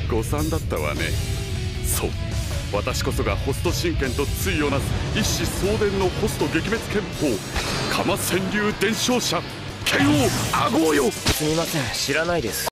誤算だったわね。そう、私こそがホスト神剣と対をなす一子相伝のホスト撃滅拳法、鎌川柳伝承者剣王阿豪よ。 すみません、知らないです。